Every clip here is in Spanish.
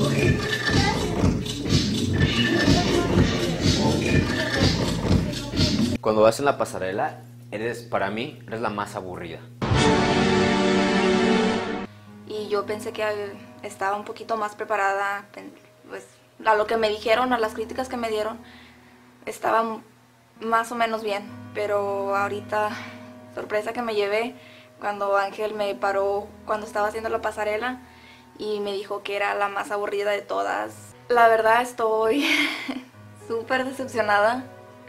Cuando vas en la pasarela, para mí, eres la más aburrida. Y yo pensé que estaba un poquito más preparada, pues a lo que me dijeron, a las críticas que me dieron, estaba más o menos bien. Pero ahorita, sorpresa que me llevé cuando Ángel me paró cuando estaba haciendo la pasarela y me dijo que era la más aburrida de todas. La verdad estoy súper decepcionada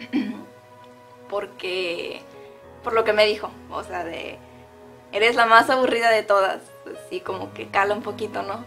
por lo que me dijo, o sea, eres la más aburrida de todas, así como que cala un poquito, ¿no?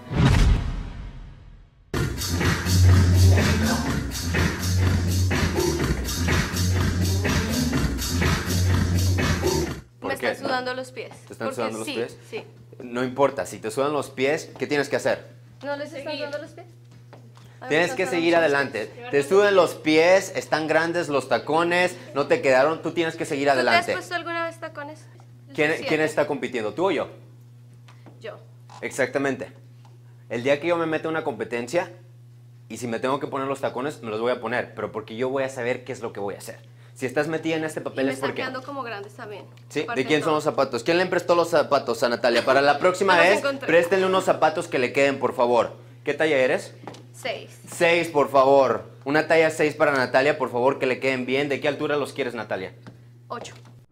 Me están sudando los pies. ¿Te están sudando los pies? Sí. No importa, si te sudan los pies, ¿qué tienes que hacer? ¿No les están sudando los pies? Tienes que seguir adelante. Te sudan los pies, están grandes los tacones, no te quedaron, tú tienes que seguir adelante. ¿Tú te has puesto alguna vez tacones? ¿Quién está compitiendo, tú o yo? Yo. Exactamente. El día que yo me meta a una competencia, y si me tengo que poner los tacones, me los voy a poner, pero porque yo voy a saber qué es lo que voy a hacer. Si estás metida en este papel es porque... me están quedando como grandes también. ¿Sí? ¿De quién son los zapatos? ¿Quién le prestó los zapatos a Natalia? Para la próxima vez, préstenle unos zapatos que le queden, por favor. ¿Qué talla eres? 6. 6, por favor. Una talla 6 para Natalia, por favor, que le queden bien. ¿De qué altura los quieres, Natalia? 8.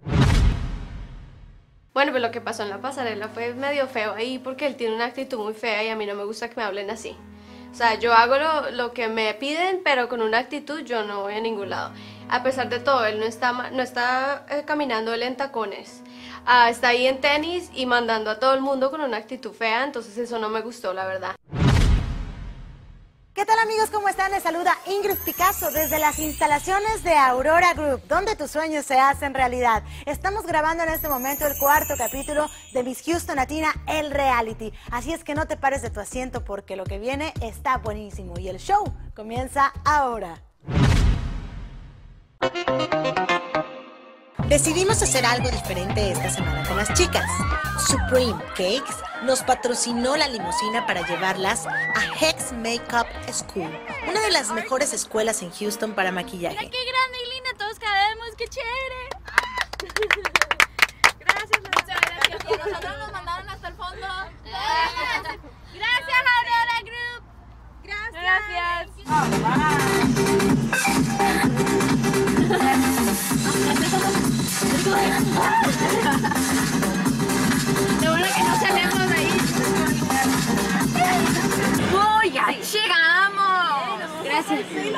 Bueno, pues lo que pasó en la pasarela fue medio feo ahí porque él tiene una actitud muy fea y a mí no me gusta que me hablen así. O sea, yo hago lo que me piden, pero con una actitud yo no voy a ningún lado. A pesar de todo, él no está caminando él en tacones. Está ahí en tenis y mandando a todo el mundo con una actitud fea, entonces eso no me gustó, la verdad. ¿Qué tal, amigos? ¿Cómo están? Les saluda Ingrid Picasso desde las instalaciones de Aurora Group, donde tus sueños se hacen realidad. Estamos grabando en este momento el 4º capítulo de Miss Houston Latina, el reality. Así es que no te pares de tu asiento porque lo que viene está buenísimo y el show comienza ahora. Decidimos hacer algo diferente esta semana con las chicas. Supreme Cakes nos patrocinó la limusina para llevarlas a Hex Makeup School, una de las mejores escuelas en Houston para maquillaje. Mira qué grande y linda, todos cabemos, qué chévere. Gracias, muchas gracias. Y a nosotros nos mandaron hasta el fondo. Gracias, Aurora Group. Gracias. Lo bueno que no salimos de ahí. ¡Uy, ya llegamos! Gracias.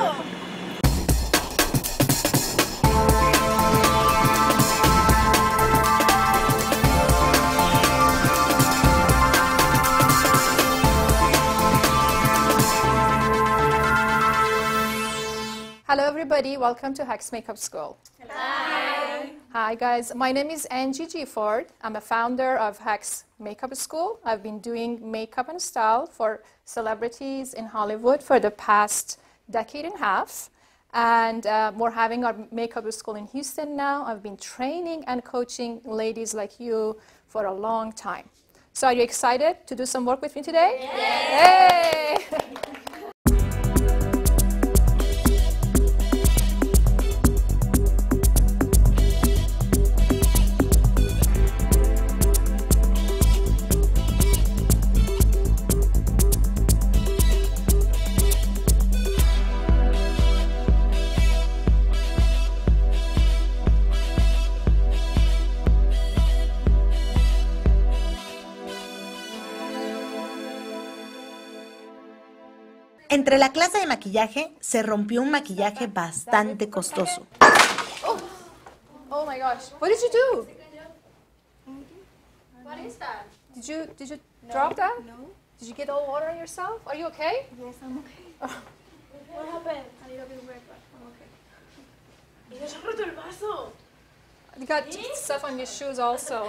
Hello everybody, welcome to Hex Makeup School. Hi. Hi guys, my name is Angie G. Ford. I'm a founder of Hex Makeup School. I've been doing makeup and style for celebrities in Hollywood for the past decade and a half. And we're having our makeup school in Houston now. I've been training and coaching ladies like you for a long time. So are you excited to do some work with me today? Yay! Hey! Entre la clase de maquillaje se rompió un maquillaje bastante costoso. Oh my gosh, what did you do? What is that? Did you drop that? No. Did you get all water on yourself? Are you okay? Yes, I'm okay. What happened? A little bit wet, but I'm okay. ¡Y se ha roto el vaso! You got stuff on your shoes also.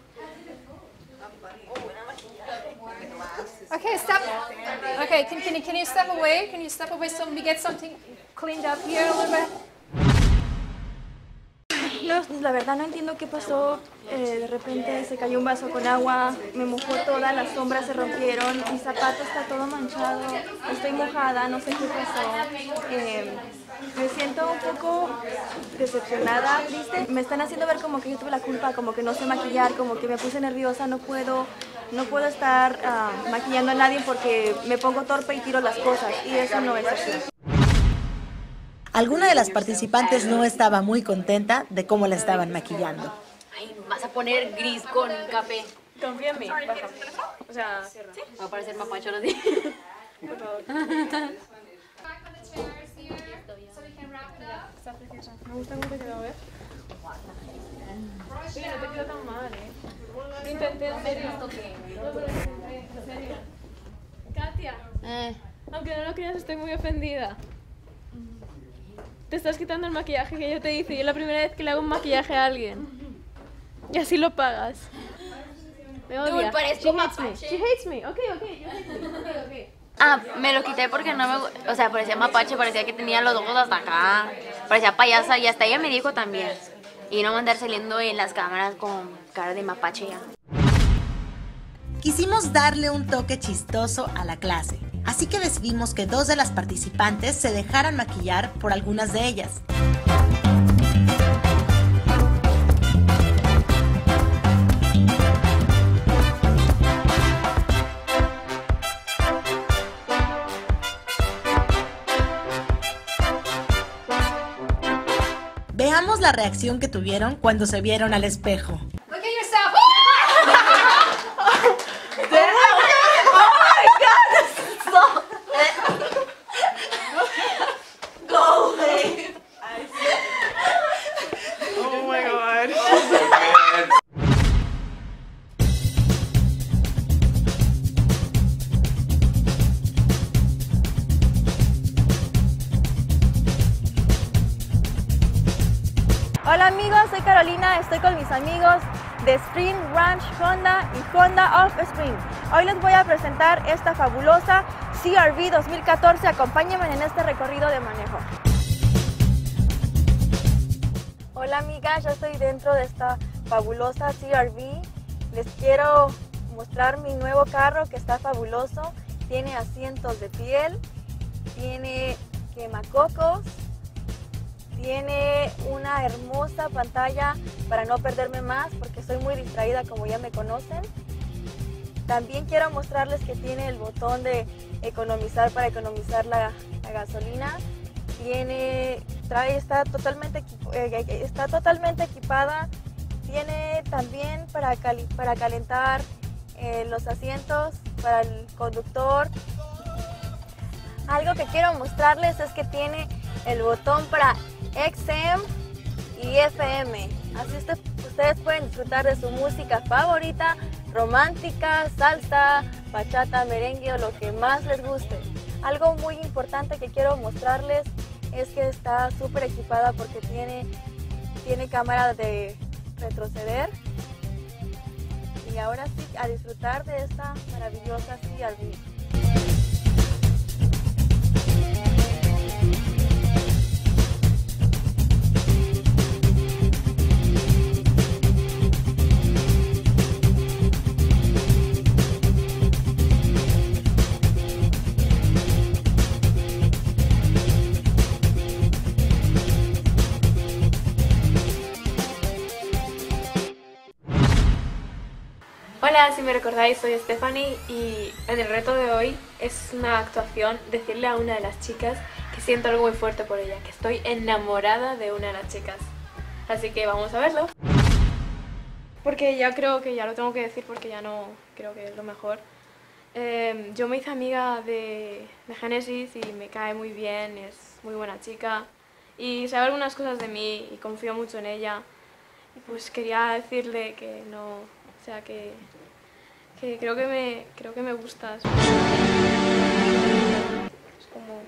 Okay, step. Okay, can you step away? Can you step away so we get something cleaned up here a little bit? No, la verdad no entiendo qué pasó. De repente se cayó un vaso con agua, me mojó toda, las sombras se rompieron, mi zapato está todo manchado, estoy mojada, no sé qué pasó. Me siento un poco decepcionada, triste. Me están haciendo ver como que yo tuve la culpa, como que no sé maquillar, como que me puse nerviosa, no puedo estar maquillando a nadie porque me pongo torpe y tiro las cosas, y eso no es así. Alguna de las participantes no estaba muy contenta de cómo la estaban maquillando. Ay, vas a poner gris con café. Confía en mí, baja. O sea, ¿sí? Va a parecer mapacho así. Por favor. Me gusta cómo te quedó, ¿ves? Sí, no te quedó tan mal, Lo intenté en serio. En serio. Katia, aunque no lo creas, estoy muy ofendida. Te estás quitando el maquillaje que yo te hice y es la primera vez que le hago un maquillaje a alguien. Y así lo pagas. Me odia. Dude, parezco mapache. She hates me. Ok, you hate me. Okay. Ah, me lo quité porque no me... O sea, parecía mapache, parecía que tenía los ojos hasta acá. Parecía payasa y hasta ella me dijo también. Y no andar saliendo en las cámaras con cara de mapache ya. Quisimos darle un toque chistoso a la clase, así que decidimos que 2 de las participantes se dejaran maquillar por algunas de ellas. Veamos la reacción que tuvieron cuando se vieron al espejo. Look at yourself. Oh my god. Hola amigos, soy Carolina, estoy con mis amigos de Spring Ranch Honda y Honda of Spring. Hoy les voy a presentar esta fabulosa CR-V 2014, acompáñenme en este recorrido de manejo. Hola amigas, ya estoy dentro de esta fabulosa CR-V. Les quiero mostrar mi nuevo carro que está fabuloso. Tiene asientos de piel, tiene quemacocos, tiene una hermosa pantalla para no perderme más porque soy muy distraída como ya me conocen. También quiero mostrarles que tiene el botón de economizar para economizar la gasolina. Está totalmente equipada. Tiene también para calentar los asientos para el conductor. Algo que quiero mostrarles es que tiene el botón para XM y FM. Así ustedes pueden disfrutar de su música favorita, romántica, salsa, bachata, merengue o lo que más les guste. Algo muy importante que quiero mostrarles es que está súper equipada porque tiene cámara de retroceder. Y ahora sí, a disfrutar de esta maravillosa CR-V. Hola, si me recordáis, soy Stephanie y en el reto de hoy es una actuación decirle a una de las chicas que siento algo muy fuerte por ella, que estoy enamorada de una de las chicas. Así que vamos a verlo. Porque ya creo que ya lo tengo que decir porque ya no creo que es lo mejor. Yo me hice amiga de Genesis y me cae muy bien, es muy buena chica y sabe algunas cosas de mí y confío mucho en ella. Y pues quería decirle que no, o sea que creo que me gustas. Es como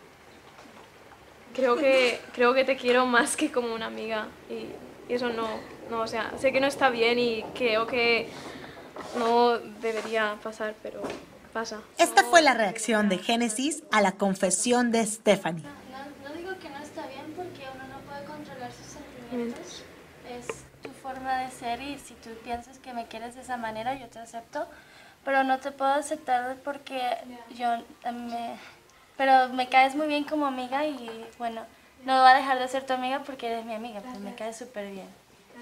creo que te quiero más que como una amiga y eso no, o sea, sé que no está bien y creo que no debería pasar, pero pasa. Esta fue la reacción de Genesis a la confesión de Stephanie. No digo que no está bien porque uno no puede controlar sus sentimientos. forma de ser y si tú piensas que me quieres de esa manera, yo te acepto, pero no te puedo aceptar porque pero me caes muy bien como amiga y bueno, no voy a dejar de ser tu amiga porque eres mi amiga, pues me caes súper bien.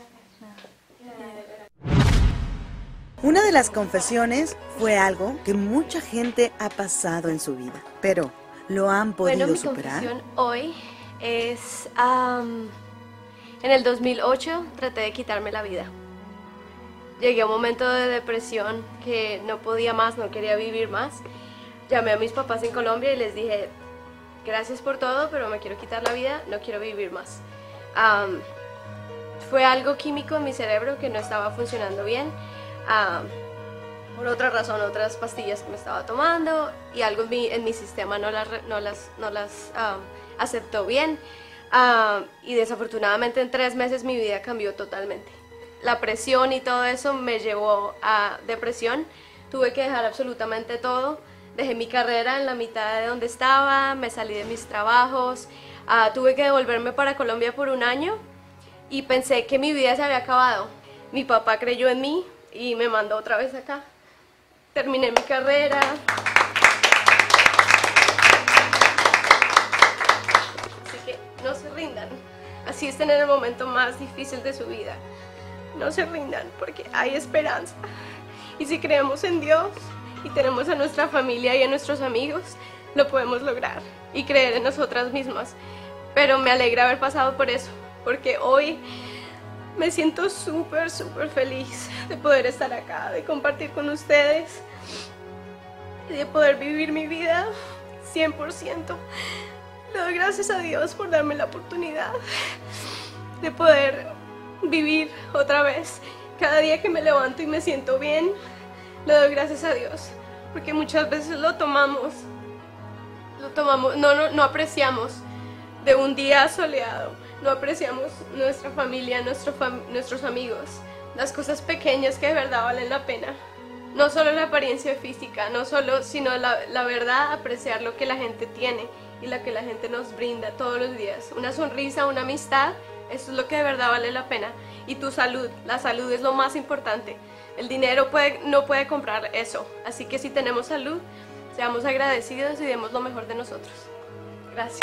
Una de las confesiones fue algo que mucha gente ha pasado en su vida, pero ¿lo han podido superar? Mi confesión hoy es, en el 2008 traté de quitarme la vida. Llegué a un momento de depresión que no podía más, no quería vivir más. Llamé a mis papás en Colombia y les dije, gracias por todo, pero me quiero quitar la vida, no quiero vivir más. Fue algo químico en mi cerebro que no estaba funcionando bien. Por otra razón, otras pastillas que me estaba tomando y algo en mi sistema no las aceptó bien. Y desafortunadamente en 3 meses mi vida cambió totalmente. La presión y todo eso me llevó a depresión. Tuve que dejar absolutamente todo. Dejé mi carrera en la mitad de donde estaba, me salí de mis trabajos. Tuve que devolverme para Colombia por 1 año y pensé que mi vida se había acabado. Mi papá creyó en mí y me mandó otra vez acá. Terminé mi carrera. Así que no se rindan. Así estén en el momento más difícil de su vida. No se rindan porque hay esperanza. Y si creemos en Dios y tenemos a nuestra familia y a nuestros amigos, lo podemos lograr y creer en nosotras mismas. Pero me alegra haber pasado por eso, porque hoy me siento súper feliz de poder estar acá, de compartir con ustedes, de poder vivir mi vida 100%. Le doy gracias a Dios por darme la oportunidad de poder vivir otra vez. Cada día que me levanto y me siento bien, le doy gracias a Dios, porque muchas veces lo tomamos, no apreciamos de un día soleado. No apreciamos nuestra familia, nuestros amigos, las cosas pequeñas que de verdad valen la pena. No solo la apariencia física, sino la verdad, apreciar lo que la gente tiene y lo que la gente nos brinda todos los días. Una sonrisa, una amistad, eso es lo que de verdad vale la pena. Y tu salud, la salud es lo más importante. El dinero no puede comprar eso. Así que si tenemos salud, seamos agradecidos y demos lo mejor de nosotros. Gracias.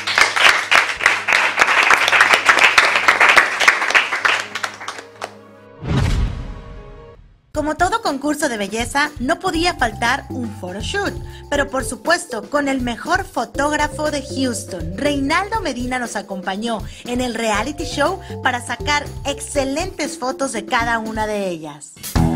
Como todo concurso de belleza, no podía faltar un photoshoot, pero por supuesto, con el mejor fotógrafo de Houston, Reinaldo Medina nos acompañó en el reality show para sacar excelentes fotos de cada una de ellas.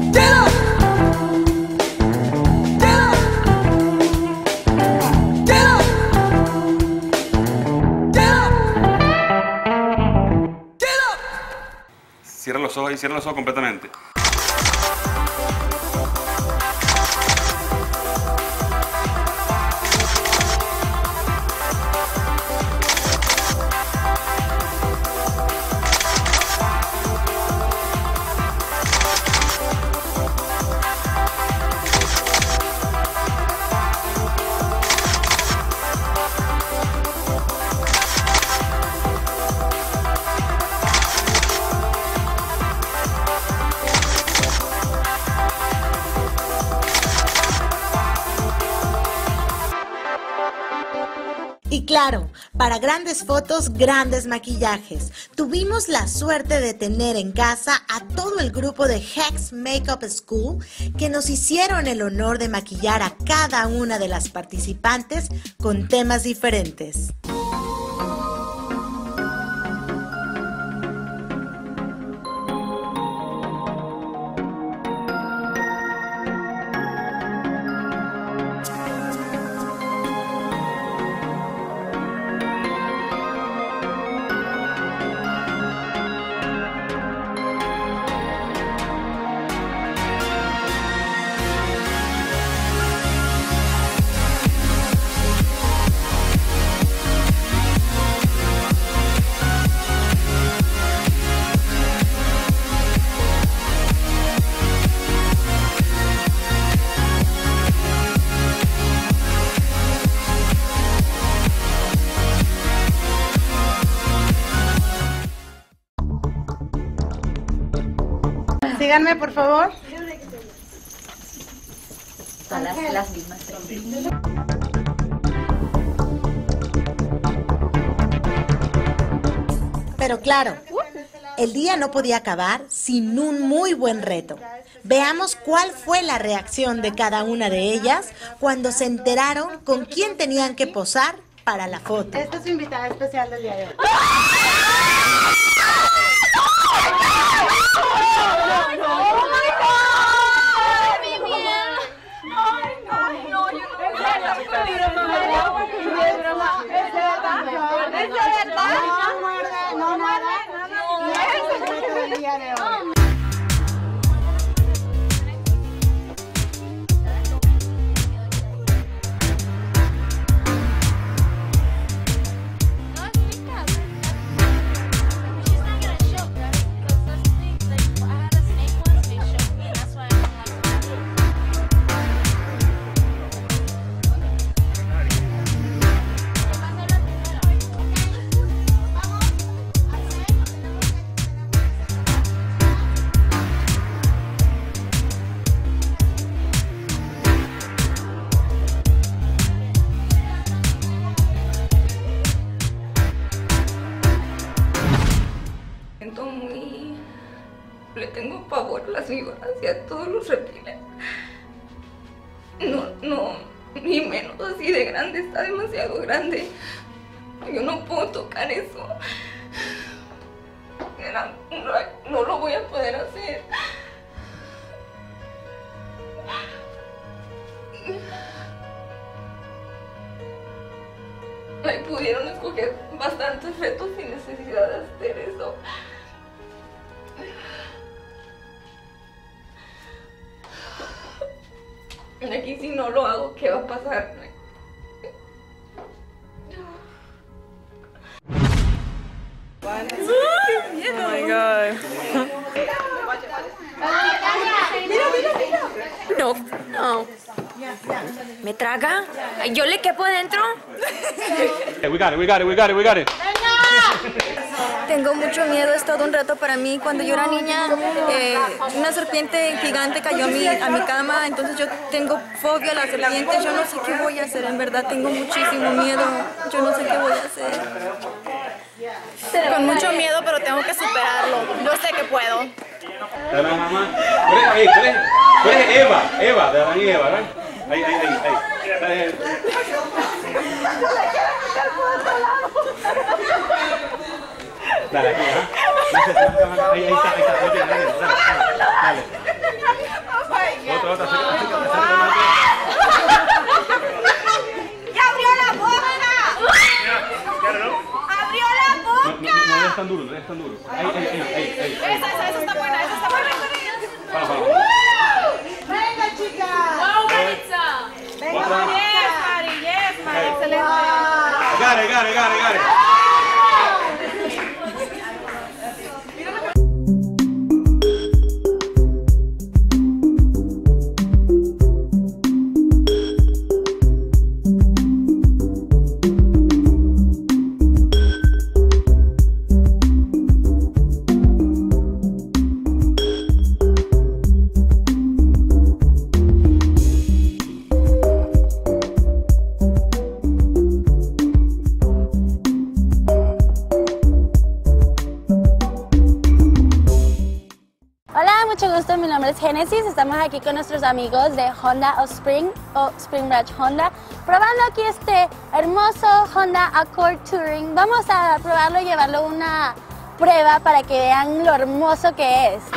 Cierra los ojos y cierra los ojos completamente. Y claro, para grandes fotos, grandes maquillajes. Tuvimos la suerte de tener en casa a todo el grupo de Hex Makeup School que nos hicieron el honor de maquillar a cada una de las participantes con temas diferentes. Síganme, por favor. Son las mismas. Pero claro, el día no podía acabar sin un muy buen reto. Veamos cuál fue la reacción de cada una de ellas cuando se enteraron con quién tenían que posar para la foto. Esta es su invitada especial del día de hoy. Le tengo pavor a las víboras y a todos los reptiles. No, ni menos así de grande, está demasiado grande. Yo no puedo tocar eso. No lo voy a poder hacer. Ay, pudieron escoger bastantes retos sin necesidad de hacer eso. Aquí si no lo hago, ¿qué va a pasar? Oh my God. No. ¿Me traga? ¿Yo le quepo adentro? We got it. Tengo mucho miedo, es todo un reto para mí. Cuando yo era niña, una serpiente gigante cayó a mi cama, entonces yo tengo fobia a las serpientes. Yo no sé qué voy a hacer, en verdad tengo muchísimo miedo. Yo no sé qué voy a hacer. Con mucho miedo, pero tengo que superarlo. Yo sé que puedo. Hola, mamá. Tú eres Eva, de Adán y Eva, ¿verdad? Ahí. Dale, aquí, ahí está. Dale. Otra, ¡Ya abrió la boca! ¡Abrió la boca! No es tan duro. Ahí. Esa está buena. Vamos. ¡Venga, chicas! ¡Wow, Maritza! ¡Venga, Yes, Mari, excelente. Got it. Mucho gusto, mi nombre es Génesis, estamos aquí con nuestros amigos de Honda Spring Branch Honda, probando aquí este hermoso Honda Accord Touring. Vamos a probarlo y llevarlo una prueba para que vean lo hermoso que es.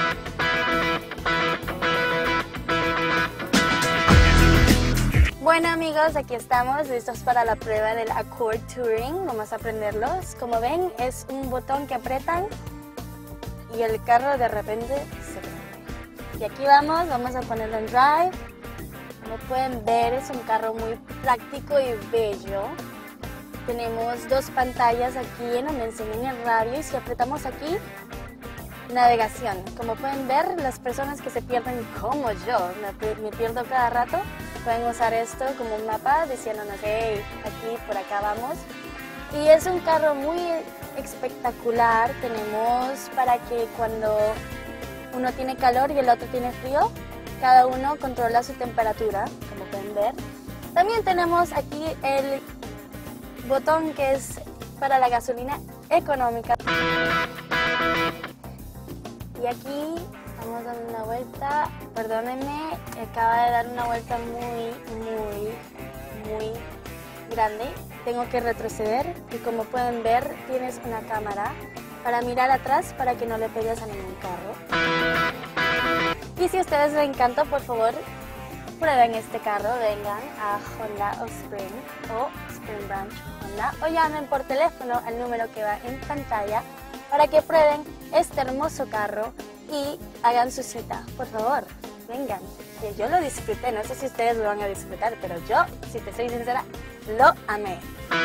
Bueno amigos, aquí estamos listos para la prueba del Accord Touring. Vamos a prenderlos. Como ven, es un botón que apretan y el carro de repente se prende. Y aquí vamos a ponerlo en drive. Como pueden ver, es un carro muy práctico y bello. Tenemos dos pantallas aquí en donde enseñan el radio y si apretamos aquí, navegación. Como pueden ver, las personas que se pierden como yo, me pierdo cada rato, pueden usar esto como un mapa diciéndonos, hey, aquí, por acá vamos. Y es un carro muy espectacular. Tenemos para que cuando uno tiene calor y el otro tiene frío. Cada uno controla su temperatura, como pueden ver. También tenemos aquí el botón que es para la gasolina económica. Y aquí vamos dando una vuelta. Perdónenme, acaba de dar una vuelta muy grande. Tengo que retroceder y como pueden ver tienes una cámara para mirar atrás para que no le pegues a ningún carro. Y si a ustedes les encanta, por favor, prueben este carro, vengan a Honda o Spring Branch Honda o llamen por teléfono al número que va en pantalla para que prueben este hermoso carro y hagan su cita. Por favor, vengan, que yo lo disfruté, no sé si ustedes lo van a disfrutar, pero yo, si te soy sincera, lo amé.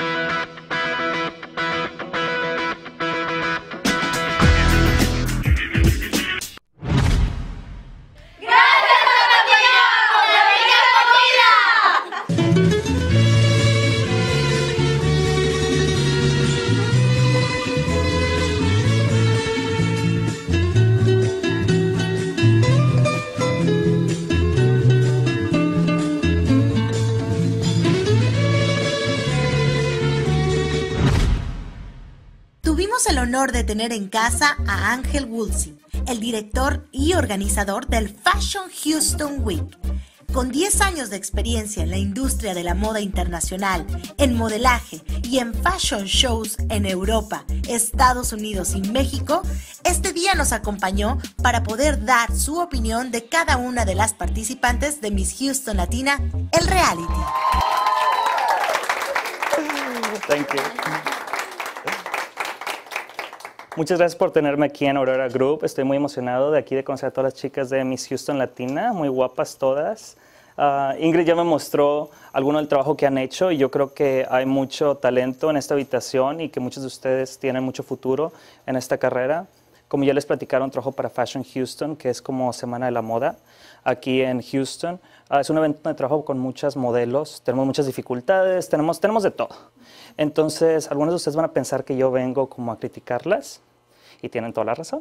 Tuvimos el honor de tener en casa a Ángel Woolsey, el director y organizador del Fashion Houston Week. Con 10 años de experiencia en la industria de la moda internacional, en modelaje y en fashion shows en Europa, Estados Unidos y México, este día nos acompañó para poder dar su opinión de cada una de las participantes de Miss Houston Latina, el reality. Thank you. Muchas gracias por tenerme aquí en Aurora Group. Estoy muy emocionado de conocer a todas las chicas de Miss Houston Latina, muy guapas todas. Ingrid ya me mostró alguno del trabajo que han hecho y yo creo que hay mucho talento en esta habitación y que muchos de ustedes tienen mucho futuro en esta carrera. Como ya les platicaron, trabajo para Fashion Houston, que es como Semana de la Moda aquí en Houston. Es un evento de trabajo con muchas modelos, tenemos muchas dificultades, tenemos de todo. Entonces, algunos de ustedes van a pensar que yo vengo como a criticarlas. Y tienen toda la razón.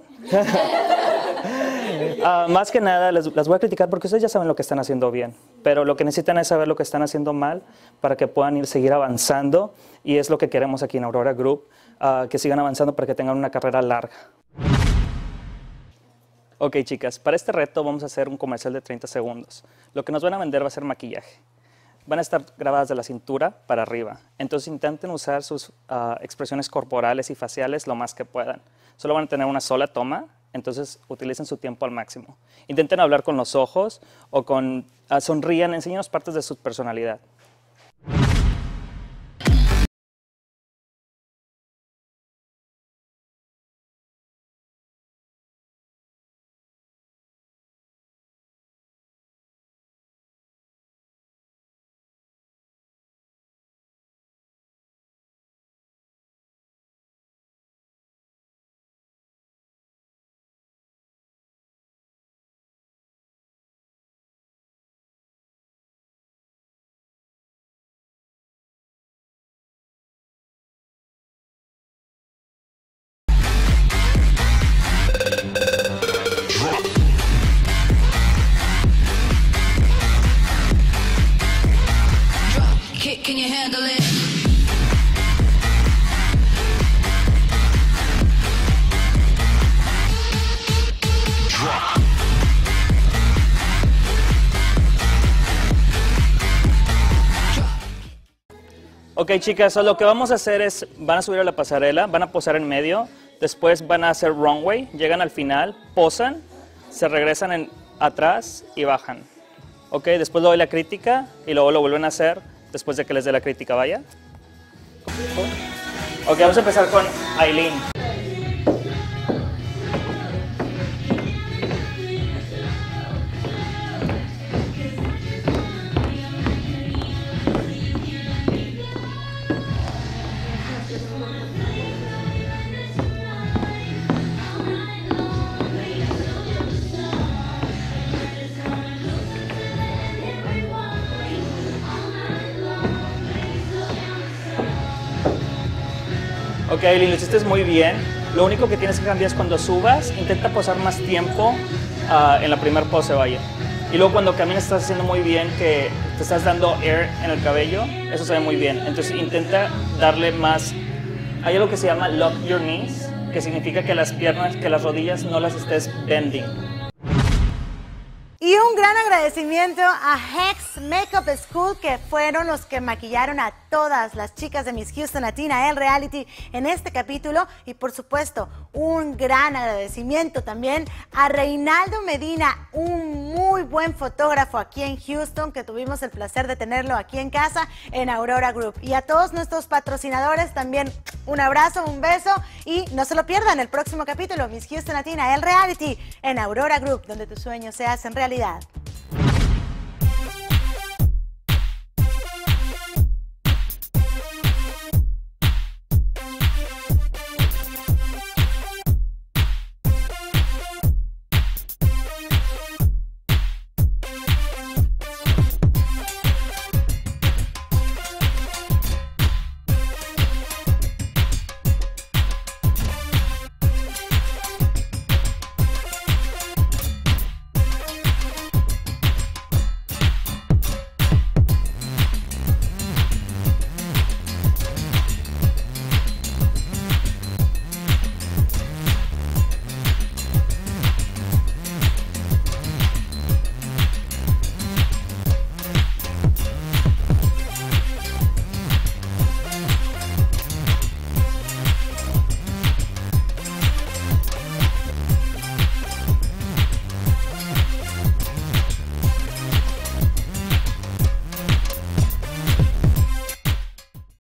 Más que nada, las voy a criticar porque ustedes ya saben lo que están haciendo bien. Pero lo que necesitan es saber lo que están haciendo mal para que puedan seguir avanzando. Y es lo que queremos aquí en Aurora Group, que sigan avanzando para que tengan una carrera larga. Ok, chicas, para este reto vamos a hacer un comercial de 30 segundos. Lo que nos van a vender va a ser maquillaje. Van a estar grabadas de la cintura para arriba. Entonces intenten usar sus expresiones corporales y faciales lo más que puedan. Solo van a tener una sola toma, entonces utilicen su tiempo al máximo. Intenten hablar con los ojos o sonrían, enséñenos partes de su personalidad. Can you handle it? Ok, chicas, lo que vamos a hacer es, van a subir a la pasarela, van a posar en medio, después van a hacer runway, llegan al final, posan, se regresan atrás y bajan. Ok, después le doy la crítica y luego lo vuelven a hacer después de que les dé la crítica, ¿vaya? Ok, vamos a empezar con Aileen. Ok, Aileen, lo hiciste muy bien. Lo único que tienes que cambiar es cuando subas, intenta posar más tiempo en la primera pose, vaya. Y luego cuando caminas estás haciendo muy bien, que te estás dando air en el cabello, eso se ve muy bien. Entonces intenta darle más. Hay algo que se llama lock your knees, que significa que las piernas, que las rodillas no las estés bending. Y un gran agradecimiento a Hex Makeup School, que fueron los que maquillaron a todas las chicas de Miss Houston Latina, el reality, en este capítulo. Y por supuesto, un gran agradecimiento también a Reinaldo Medina, un muy buen fotógrafo aquí en Houston, que tuvimos el placer de tenerlo aquí en casa en Aurora Group. Y a todos nuestros patrocinadores también un abrazo, un beso, y no se lo pierdan el próximo capítulo, Miss Houston Latina, el reality, en Aurora Group, donde tus sueños se hacen realidad.